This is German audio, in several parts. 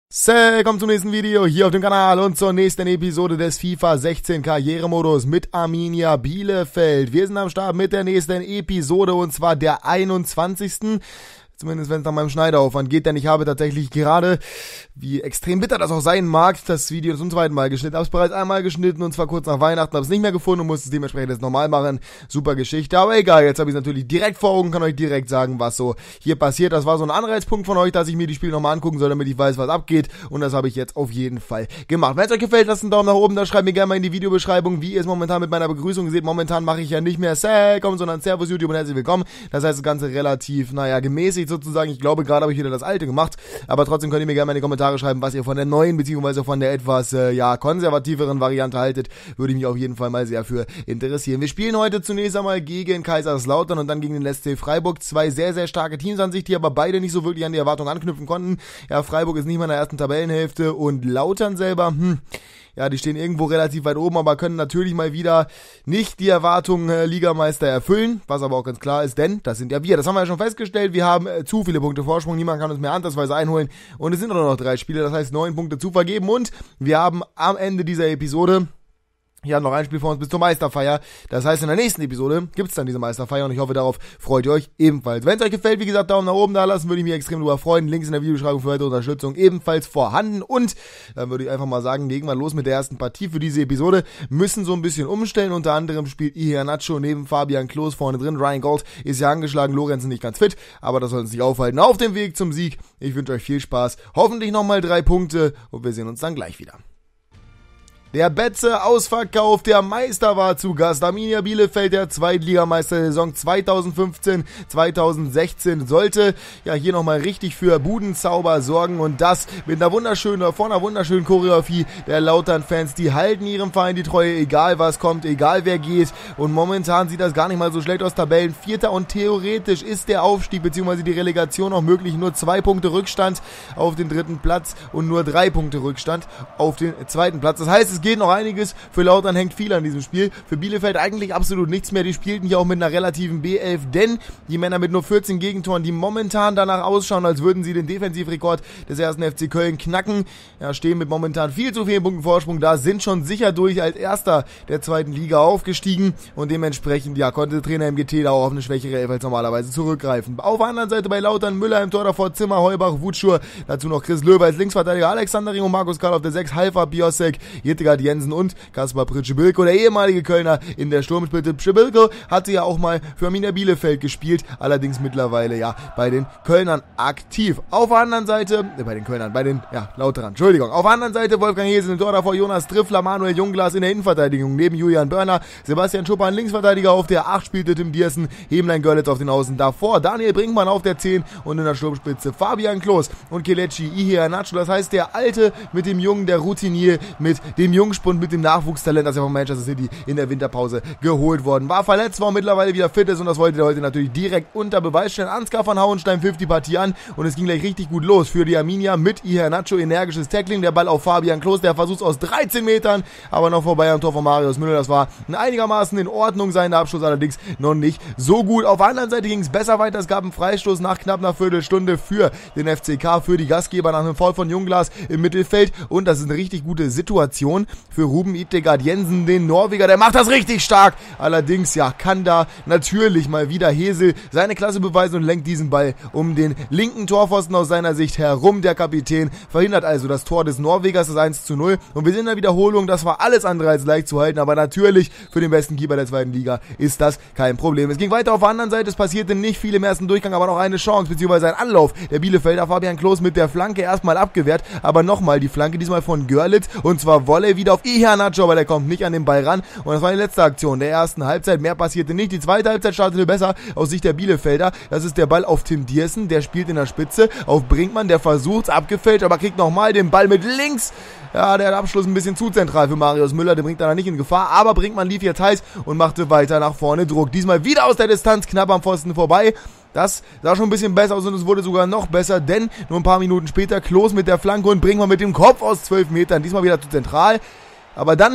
Willkommen zum nächsten Video hier auf dem Kanal und zur nächsten Episode des FIFA 16 Karrieremodus mit Arminia Bielefeld. Wir sind am Start mit der nächsten Episode und zwar der 21. Zumindest wenn es nach meinem Schneideaufwand geht, denn ich habe tatsächlich gerade, wie extrem bitter das auch sein mag, das Video zum zweiten Mal geschnitten. Habe es bereits einmal geschnitten und zwar kurz nach Weihnachten, habe es nicht mehr gefunden und musste es dementsprechend jetzt normal machen. Super Geschichte, aber egal, jetzt habe ich es natürlich direkt vor Augen, kann euch direkt sagen, was so hier passiert. Das war so ein Anreizpunkt von euch, dass ich mir die Spiele nochmal angucken soll, damit ich weiß, was abgeht, und das habe ich jetzt auf jeden Fall gemacht. Wenn es euch gefällt, lasst einen Daumen nach oben, da schreibt mir gerne mal in die Videobeschreibung, wie ihr es momentan mit meiner Begrüßung seht. Momentan mache ich ja nicht mehr Willkommen, sondern Servus YouTube und herzlich willkommen. Das heißt, das Ganze relativ, gemäßigt sozusagen. Ich glaube, gerade habe ich wieder das Alte gemacht, aber trotzdem könnt ihr mir gerne mal in die Kommentare schreiben, was ihr von der neuen, beziehungsweise von der etwas, konservativeren Variante haltet. Würde ich mich auf jeden Fall mal sehr für interessieren. Wir spielen heute zunächst einmal gegen Kaiserslautern und dann gegen den SC Freiburg. Zwei sehr, sehr starke Teams an sich, die aber beide nicht so wirklich an die Erwartungen anknüpfen konnten. Ja, Freiburg ist nicht mal in der ersten Tabellenhälfte und Lautern selber, ja, die stehen irgendwo relativ weit oben, aber können natürlich mal wieder nicht die Erwartungen Ligameister erfüllen, was aber auch ganz klar ist, denn das sind ja wir. Das haben wir ja schon festgestellt, wir haben zu viele Punkte Vorsprung, niemand kann uns mehr ansatzweise einholen und es sind nur noch 3 Spiele, das heißt 9 Punkte zu vergeben und wir haben am Ende dieser Episode noch ein Spiel vor uns bis zur Meisterfeier. Das heißt, in der nächsten Episode gibt's dann diese Meisterfeier und ich hoffe, darauf freut ihr euch ebenfalls. Wenn es euch gefällt, wie gesagt, Daumen nach oben da lassen, würde ich mich extrem darüber freuen. Links in der Videobeschreibung für weitere Unterstützung ebenfalls vorhanden. Und dann würde ich einfach mal sagen, legen wir los mit der ersten Partie für diese Episode. Müssen so ein bisschen umstellen. Unter anderem spielt Iheanacho neben Fabian Klos vorne drin. Ryan Gold ist ja angeschlagen, Lorenzen nicht ganz fit, aber das soll uns nicht aufhalten. Auf dem Weg zum Sieg. Ich wünsche euch viel Spaß. Hoffentlich nochmal 3 Punkte und wir sehen uns dann gleich wieder. Der Betze ausverkauft, der Meister war zu Gast. Arminia Bielefeld, der Zweitligameister der Saison 2015-2016, sollte ja hier nochmal richtig für Budenzauber sorgen und das mit einer wunderschönen Choreografie der Lautern-Fans. Die halten ihrem Verein die Treue, egal was kommt, egal wer geht, und momentan sieht das gar nicht mal so schlecht aus. Tabellenvierter und theoretisch ist der Aufstieg bzw. die Relegation auch möglich. Nur 2 Punkte Rückstand auf den 3. Platz und nur 3 Punkte Rückstand auf den 2. Platz. Das heißt, es geht noch einiges. Für Lautern hängt viel an diesem Spiel. Für Bielefeld eigentlich absolut nichts mehr. Die spielten hier auch mit einer relativen B11, denn die Männer mit nur 14 Gegentoren, die momentan danach ausschauen, als würden sie den Defensivrekord des 1. FC Köln knacken, ja, stehen mit momentan viel zu vielen Punkten Vorsprung da, sind schon sicher durch als Erster der 2. Liga aufgestiegen und dementsprechend, ja, konnte Trainer MGT da auch auf eine schwächere Elf als normalerweise zurückgreifen. Auf der anderen Seite bei Lautern Müller im Tor, davor Zimmer, Heubach, Wutschur, dazu noch Chris Löwe als Linksverteidiger, Alexander Ring und Markus Karl auf der 6, Halfer, Biosek, Jettegard Jensen und Kaspar Pritschebilko, der ehemalige Kölner in der Sturmspitze. Pritschebilko hatte ja auch mal für Arminia Bielefeld gespielt, allerdings mittlerweile ja bei den Kölnern aktiv. Auf der anderen Seite, Lauterern, Entschuldigung. Auf der anderen Seite Wolfgang Hesel im Tor, davor Jonas Triffler, Manuel Jungglas in der Innenverteidigung, neben Julian Börner, Sebastian Schuppan Linksverteidiger, auf der 8 spielte Tim Diersen, Hemlein Görlitz auf den Außen, davor Daniel Brinkmann auf der 10 und in der Sturmspitze Fabian Klos und Kelechi Iheanacho, das heißt der Alte mit dem Jungen, der Routinier mit dem Jungspund, mit dem Nachwuchstalent, das ja von Manchester City in der Winterpause geholt worden war, verletzt war und mittlerweile wieder fit ist, und das wollte er heute natürlich direkt unter Beweis stellen. Ansgar von Hauenstein pfiff die Partie an und es ging gleich richtig gut los für die Arminia mit Iheanacho, energisches Tackling, der Ball auf Fabian Klos, der versucht aus 13 Metern, aber noch vorbei am Tor von Marius Müller. Das war einigermaßen in Ordnung, sein Abschluss allerdings noch nicht so gut. Auf der anderen Seite ging es besser weiter, es gab einen Freistoß nach knapp einer Viertelstunde für den FCK, für die Gastgeber nach einem Foul von Jungglas im Mittelfeld, und das ist eine richtig gute Situation für Ruben Jettegard Jensen, den Norweger, der macht das richtig stark. Allerdings, ja, kann da natürlich mal wieder Hesel seine Klasse beweisen und lenkt diesen Ball um den linken Torpfosten aus seiner Sicht herum. Der Kapitän verhindert also das Tor des Norwegers, das 1:0. Und wir sehen in der Wiederholung, das war alles andere als leicht zu halten, aber natürlich für den besten Keeper der 2. Liga ist das kein Problem. Es ging weiter auf der anderen Seite, es passierte nicht viel im ersten Durchgang, aber noch eine Chance, beziehungsweise ein Anlauf. Der Bielefelder Fabian Klos mit der Flanke erstmal abgewehrt, aber nochmal die Flanke, diesmal von Görlitz, und zwar Volley wieder auf Iheanacho, aber der kommt nicht an den Ball ran, und das war die letzte Aktion der ersten Halbzeit. Mehr passierte nicht. Die zweite Halbzeit startete besser aus Sicht der Bielefelder. Das ist der Ball auf Tim Diersen, der spielt in der Spitze auf Brinkmann, der versucht's, abgefälscht, aber kriegt nochmal den Ball mit links. Ja, der Abschluss ein bisschen zu zentral für Marius Müller, der bringt da nicht in Gefahr, aber Brinkmann lief jetzt heiß und machte weiter nach vorne Druck. Diesmal wieder aus der Distanz, knapp am Pfosten vorbei. Das sah schon ein bisschen besser aus und es wurde sogar noch besser, denn nur ein paar Minuten später Klos mit der Flanke und Brinkmann mit dem Kopf aus 12 Metern, diesmal wieder zu zentral. Aber dann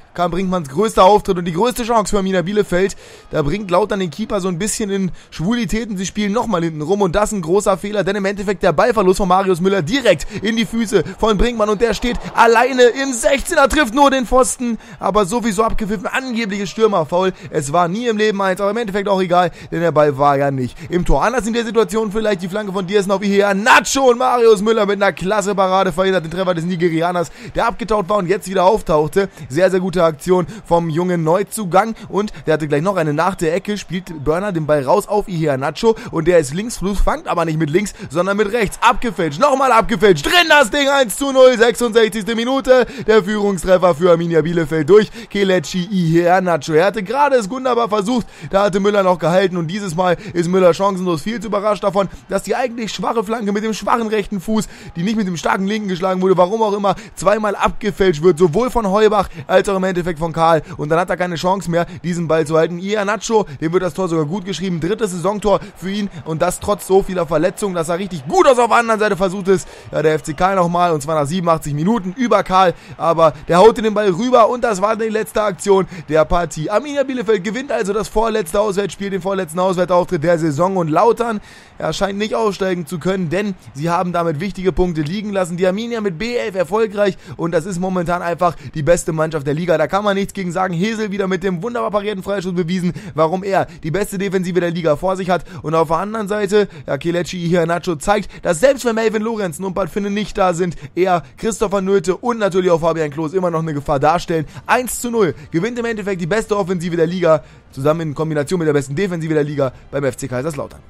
kam Brinkmanns größter Auftritt und die größte Chance für Arminia Bielefeld. Da bringt Lautern den Keeper so ein bisschen in Schwulitäten. Sie spielen nochmal hinten rum und das ist ein großer Fehler, denn im Endeffekt der Ballverlust von Marius Müller direkt in die Füße von Brinkmann und der steht alleine im 16er, trifft nur den Pfosten, aber sowieso abgepfiffen, angebliches Stürmerfoul. Es war nie im Leben eins, aber im Endeffekt auch egal, denn der Ball war ja nicht im Tor. Anders in der Situation vielleicht die Flanke von Diersen auf Iheanacho und Marius Müller mit einer klasse Parade verhindert den Treffer des Nigerianers, der abgetaucht war und jetzt wieder auftauchte. Sehr, sehr gute Aktion vom jungen Neuzugang und der hatte gleich noch eine nach der Ecke, spielt Börner den Ball raus auf Iheanacho und der ist Linksfuß, fangt aber nicht mit links, sondern mit rechts. Abgefälscht, nochmal abgefälscht, drin das Ding, 1:0, 66. Minute, der Führungstreffer für Arminia Bielefeld durch Kelechi Iheanacho. Er hatte gerade es wunderbar versucht, da hatte Müller noch gehalten und dieses Mal ist Müller chancenlos, viel zu überrascht davon, dass die eigentlich schwache Flanke mit dem schwachen rechten Fuß, die nicht mit dem starken linken geschlagen wurde, warum auch immer, zweimal abgefälscht wird, sowohl von Heubach als auch im Endeffekt von Karl und dann hat er keine Chance mehr, diesen Ball zu halten. Iheanacho, dem wird das Tor sogar gut geschrieben, drittes Saisontor für ihn und das trotz so vieler Verletzungen, dass er richtig gut aus. Auf der anderen Seite versucht es ja, der FC Karl nochmal und zwar nach 87 Minuten über Karl, aber der haut den Ball rüber und das war die letzte Aktion der Partie. Arminia Bielefeld gewinnt also das vorletzte Auswärtsspiel, den vorletzten Auswärtsauftritt der Saison und Lautern scheint nicht aufsteigen zu können, denn sie haben damit wichtige Punkte liegen lassen. Die Arminia mit B11 erfolgreich und das ist momentan einfach die beste Mannschaft der Liga. Da kann man nichts gegen sagen. Hesel wieder mit dem wunderbar parierten Freischuss bewiesen, warum er die beste Defensive der Liga vor sich hat. Und auf der anderen Seite, ja, Kelechi Iheanacho zeigt, dass selbst wenn Melvin Lorenzen und Bad Finne nicht da sind, er, Christopher Nöte und natürlich auch Fabian Klos immer noch eine Gefahr darstellen. 1:0 gewinnt im Endeffekt die beste Offensive der Liga, zusammen in Kombination mit der besten Defensive der Liga beim FC Kaiserslautern.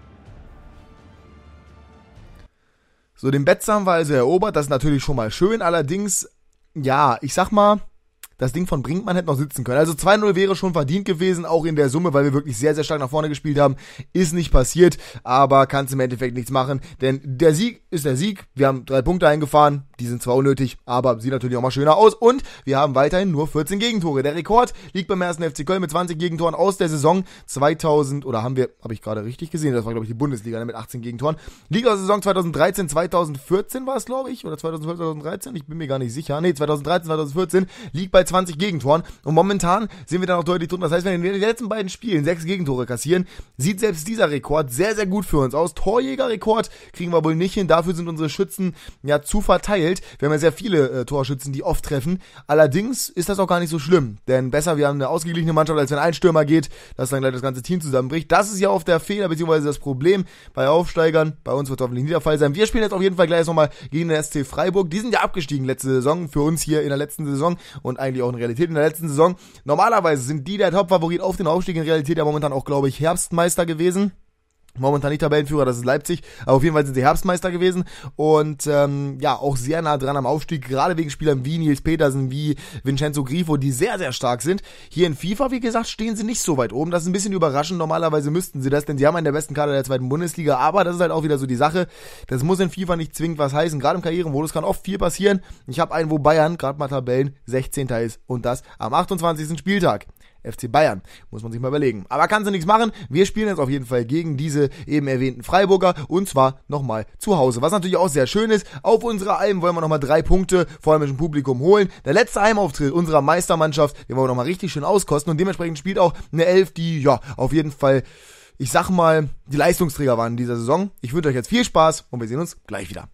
So, den Betz haben wir also erobert, das ist natürlich schon mal schön, allerdings, ja, ich sag mal, das Ding von Brinkmann hätte noch sitzen können. Also 2:0 wäre schon verdient gewesen, auch in der Summe, weil wir wirklich sehr, sehr stark nach vorne gespielt haben. Ist nicht passiert, aber kannst im Endeffekt nichts machen, denn der Sieg ist der Sieg. Wir haben 3 Punkte eingefahren, die sind zwar unnötig, aber sieht natürlich auch mal schöner aus und wir haben weiterhin nur 14 Gegentore. Der Rekord liegt beim 1. FC Köln mit 20 Gegentoren aus der Saison 2000, oder habe ich gerade richtig gesehen, das war glaube ich die Bundesliga mit 18 Gegentoren. Liegt aus der Saison 2013, 2014 war es glaube ich, oder 2012, 2013, ich bin mir gar nicht sicher. Nee, 2013, 2014 liegt bei 20 Gegentoren und momentan sind wir da noch deutlich drunter. Das heißt, wenn wir in den letzten beiden Spielen 6 Gegentore kassieren, sieht selbst dieser Rekord sehr, sehr gut für uns aus. Torjägerrekord kriegen wir wohl nicht hin, dafür sind unsere Schützen ja zu verteilt. Wir haben ja sehr viele Torschützen, die oft treffen. Allerdings ist das auch gar nicht so schlimm, denn besser, wir haben eine ausgeglichene Mannschaft, als wenn ein Stürmer geht, dass dann gleich das ganze Team zusammenbricht. Das ist ja oft der Fehler, beziehungsweise das Problem bei Aufsteigern. Bei uns wird es hoffentlich nicht der Fall sein. Wir spielen jetzt auf jeden Fall gleich nochmal gegen den SC Freiburg. Die sind ja abgestiegen letzte Saison, für uns hier in der letzten Saison und eigentlich auch in Realität in der letzten Saison. Normalerweise sind die der Top-Favorit auf den Aufstieg, in Realität ja momentan auch, glaube ich, Herbstmeister gewesen. Momentan nicht Tabellenführer, das ist Leipzig, aber auf jeden Fall sind sie Herbstmeister gewesen und ja, auch sehr nah dran am Aufstieg, gerade wegen Spielern wie Nils Petersen, wie Vincenzo Grifo, die sehr, sehr stark sind. Hier in FIFA, wie gesagt, stehen sie nicht so weit oben, das ist ein bisschen überraschend, normalerweise müssten sie das, denn sie haben einen der besten Kader der 2. Bundesliga, aber das ist halt auch wieder so die Sache, das muss in FIFA nicht zwingend was heißen, gerade im Karrieremodus kann oft viel passieren. Ich habe einen, wo Bayern gerade mal Tabellen 16. ist und das am 28. Spieltag. FC Bayern, muss man sich mal überlegen. Aber kannst du nichts machen, wir spielen jetzt auf jeden Fall gegen diese eben erwähnten Freiburger und zwar nochmal zu Hause. Was natürlich auch sehr schön ist, auf unserer Alm wollen wir nochmal 3 Punkte vor allem im Publikum holen. Der letzte Heimauftritt unserer Meistermannschaft, den wollen wir nochmal richtig schön auskosten und dementsprechend spielt auch eine Elf, die ja auf jeden Fall, ich sag mal, die Leistungsträger waren in dieser Saison. Ich wünsche euch jetzt viel Spaß und wir sehen uns gleich wieder.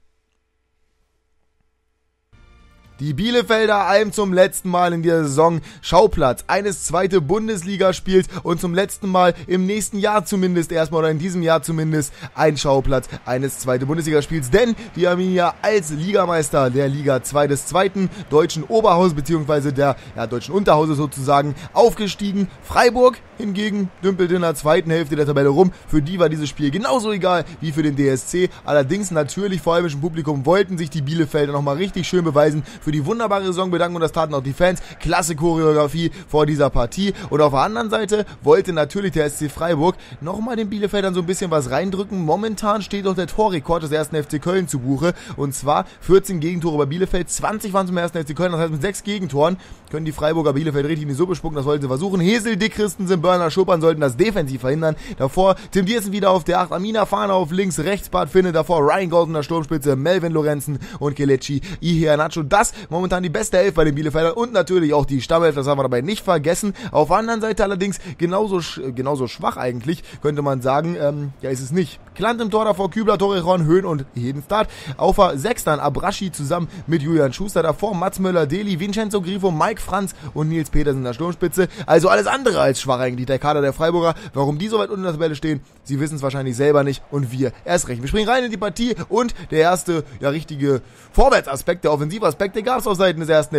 Die Bielefelder Alm zum letzten Mal in dieser Saison Schauplatz eines 2. Bundesligaspiels und zum letzten Mal im nächsten Jahr zumindest erstmal oder in diesem Jahr zumindest ein Schauplatz eines 2. Bundesligaspiels, denn die Arminia als Ligameister der Liga 2 des 2. deutschen Oberhauses bzw. der deutschen Unterhauses sozusagen aufgestiegen. Freiburg hingegen dümpelt in der zweiten Hälfte der Tabelle rum. Für die war dieses Spiel genauso egal wie für den DSC. Allerdings natürlich vor allem im Publikum wollten sich die Bielefelder nochmal richtig schön beweisen, für die wunderbare Saison bedanken und das taten auch die Fans. Klasse Choreografie vor dieser Partie. Und auf der anderen Seite wollte natürlich der SC Freiburg nochmal den Bielefeldern so ein bisschen was reindrücken. Momentan steht doch der Torrekord des 1. FC Köln zu Buche. Und zwar 14 Gegentore bei Bielefeld, 20 waren zum 1. FC Köln. Das heißt, mit 6 Gegentoren können die Freiburger Bielefeld richtig in die Suppe spucken. Das wollten sie versuchen. Hesel, Dick, Christensen, Börner, Schuppern sollten das defensiv verhindern. Davor Tim Diersen wieder auf der 8, Amina Fahner auf links, rechts Bad Finne, davor Ryan Goldener Sturmspitze, Melvin Lorenzen und Kelechi Iheanacho. Das momentan die beste Elf bei den Bielefeldern und natürlich auch die Stammelf, das haben wir dabei nicht vergessen. Auf der anderen Seite allerdings genauso schwach eigentlich, könnte man sagen, ja ist es nicht. Klant im Tor davor, Kübler, Torrejon, Höhn und Hedenstadt. Auf der 6 dann Abraschi zusammen mit Julian Schuster. Davor Mats Möller, Deli, Vincenzo Grifo, Mike Franz und Nils Petersen in der Sturmspitze. Also alles andere als schwach eigentlich, der Kader der Freiburger. Warum die so weit unten in der Tabelle stehen, sie wissen es wahrscheinlich selber nicht und wir erst recht. Wir springen rein in die Partie und der erste, ja richtige Vorwärtsaspekt, der Offensivaspekt, der gab es auf Seiten des ersten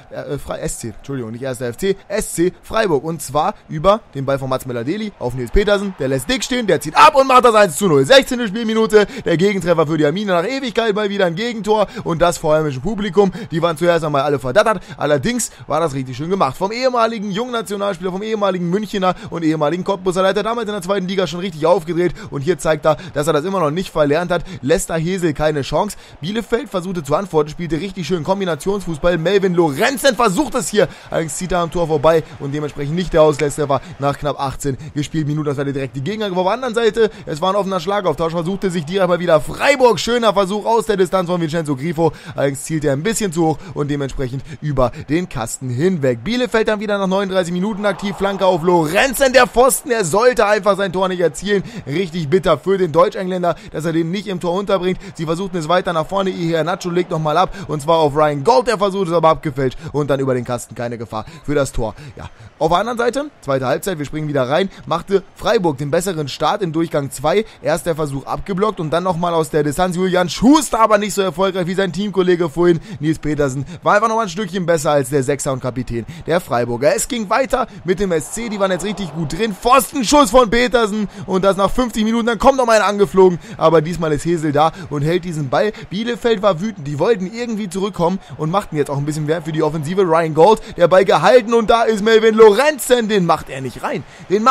SC Freiburg. Und zwar über den Ball von Mats Möller, Deli auf Nils Petersen. Der lässt dick stehen, der zieht ab und macht das 1:0. 16. Spielminute, der Gegentreffer für die Arminia nach Ewigkeit mal wieder ein Gegentor und das vor heimischem Publikum. Die waren zuerst einmal alle verdattert, allerdings war das richtig schön gemacht. Vom ehemaligen Jungnationalspieler, vom ehemaligen Münchener und ehemaligen Cottbusser, der hat damals in der zweiten Liga schon richtig aufgedreht und hier zeigt er, dass er das immer noch nicht verlernt hat. Lässt da Hesel keine Chance. Bielefeld versuchte zu antworten, spielte richtig schön Kombinationsfußball. Melvin Lorenzen versucht es hier, allerdings zieht er am Tor vorbei und dementsprechend nicht der Ausgleichstreffer nach knapp 18 gespielt Minuten. Das war direkt die Gegner. Auf der anderen Seite, es war ein offener Schlagauftausch, versuchte sich direkt mal wieder Freiburg. Schöner Versuch aus der Distanz von Vincenzo Grifo. Allerdings zielt er ein bisschen zu hoch und dementsprechend über den Kasten hinweg. Bielefeld dann wieder nach 39 Minuten aktiv. Flanke auf Lorenzen, der Pfosten. Er sollte einfach sein Tor nicht erzielen. Richtig bitter für den Deutsch-Engländer, dass er den nicht im Tor unterbringt. Sie versuchten es weiter nach vorne. Iheanacho legt nochmal ab und zwar auf Ryan Gold. Der Versuch ist aber abgefälscht und dann über den Kasten keine Gefahr für das Tor. Ja, auf der anderen Seite, zweite Halbzeit, wir springen wieder rein, machte Freiburg den besseren Start in Durchgang 2. Erst der Versuch abgeblockt und dann nochmal aus der Distanz. Julian Schuster aber nicht so erfolgreich wie sein Teamkollege vorhin. Nils Petersen war einfach noch ein Stückchen besser als der Sechser und Kapitän der Freiburger. Es ging weiter mit dem SC, die waren jetzt richtig gut drin. Pfostenschuss von Petersen und das nach 50 Minuten, dann kommt noch mal einer angeflogen, aber diesmal ist Hesel da und hält diesen Ball. Bielefeld war wütend, die wollten irgendwie zurückkommen und machten jetzt auch ein bisschen Wert für die Offensive. Ryan Gold, der Ball gehalten und da ist Melvin Lorenzen, den macht er nicht rein.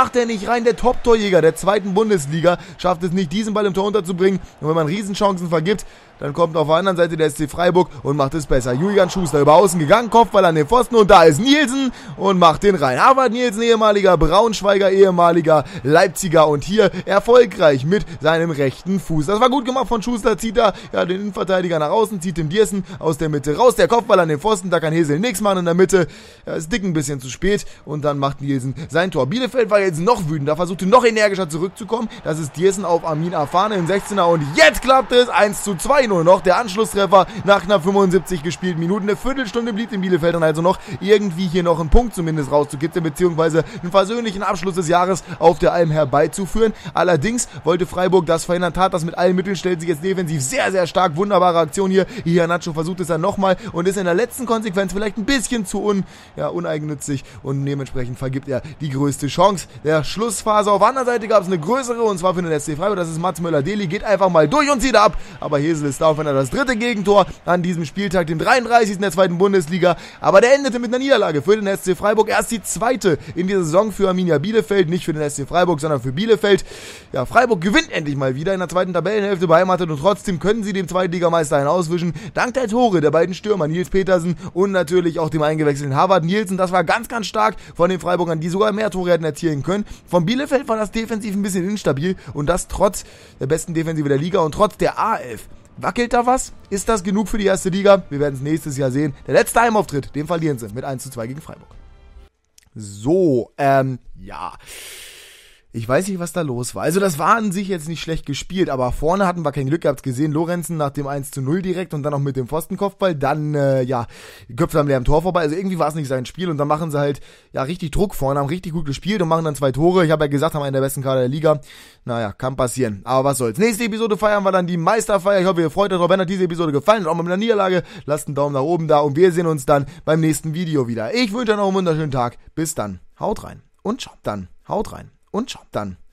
Der Top-Torjäger der zweiten Bundesliga schafft es nicht, diesen Ball im Tor unterzubringen und wenn man Riesenchancen vergibt, dann kommt auf der anderen Seite der SC Freiburg und macht es besser. Julian Schuster über außen gegangen, Kopfball an den Pfosten und da ist Nielsen und macht den rein. Harvard Nielsen, ehemaliger Braunschweiger, ehemaliger Leipziger und hier erfolgreich mit seinem rechten Fuß. Das war gut gemacht von Schuster, zieht da ja den Innenverteidiger nach außen, zieht den Diersen aus der Mitte raus. Der Kopfball an den Pfosten, da kann Hesel nichts machen in der Mitte. Ja, ist dick ein bisschen zu spät und dann macht Nielsen sein Tor. Bielefeld war jetzt noch wütender, versuchte noch energischer zurückzukommen. Das ist Diersen auf Amin Afane im 16er und jetzt klappt es 1:2. Nur noch der Anschlusstreffer nach knapp 75 gespielten Minuten. Eine Viertelstunde blieb den Bielefeldern also noch irgendwie hier noch einen Punkt zumindest rauszukitzeln, beziehungsweise einen versöhnlichen Abschluss des Jahres auf der Alm herbeizuführen. Allerdings wollte Freiburg das verhindern, tat das mit allen Mitteln, stellt sich jetzt defensiv sehr, sehr stark. Wunderbare Aktion hier. Iheanacho versucht es dann nochmal und ist in der letzten Konsequenz vielleicht ein bisschen zu uneigennützig und dementsprechend vergibt er die größte Chance der Schlussphase. Auf der anderen Seite gab es eine größere und zwar für den SC Freiburg. Das ist Mats Möller. Deli geht einfach mal durch und zieht ab, aber Hesel ist da auf das dritte Gegentor an diesem Spieltag, dem 33. der zweiten Bundesliga. Aber der endete mit einer Niederlage für den SC Freiburg. Erst die zweite in dieser Saison für Arminia Bielefeld. Nicht für den SC Freiburg, sondern für Bielefeld. Ja, Freiburg gewinnt endlich mal wieder in der zweiten Tabellenhälfte beheimatet und trotzdem können sie dem Zweitligameister einen auswischen. Dank der Tore der beiden Stürmer Nils Petersen und natürlich auch dem eingewechselten Harvard Nielsen. Das war ganz, ganz stark von den Freiburgern, die sogar mehr Tore hätten erzielen können. Von Bielefeld war das defensiv ein bisschen instabil und das trotz der besten Defensive der Liga und trotz der A11. Wackelt da was? Ist das genug für die erste Liga? Wir werden es nächstes Jahr sehen. Der letzte Heimauftritt, den verlieren sie mit 1:2 gegen Freiburg. So, ja. Ich weiß nicht, was da los war. Also das war an sich jetzt nicht schlecht gespielt, aber vorne hatten wir kein Glück. Ihr habt es gesehen, Lorenzen nach dem 1:0 direkt und dann auch mit dem Pfostenkopfball. Dann, Köpfe am leeren Tor vorbei. Also irgendwie war es nicht sein Spiel und dann machen sie halt, ja, richtig Druck vorne, haben richtig gut gespielt und machen dann 2 Tore. Ich habe ja gesagt, haben einen der besten Kader der Liga. Naja, kann passieren. Aber was soll's. Nächste Episode feiern wir dann die Meisterfeier. Ich hoffe, ihr freut euch drauf. Wenn euch diese Episode gefallen hat, auch mal mit einer Niederlage, lasst einen Daumen nach oben da und wir sehen uns dann beim nächsten Video wieder. Ich wünsche euch noch einen wunderschönen Tag. Bis dann. Haut rein und schaut dann. Haut rein und schaut dann.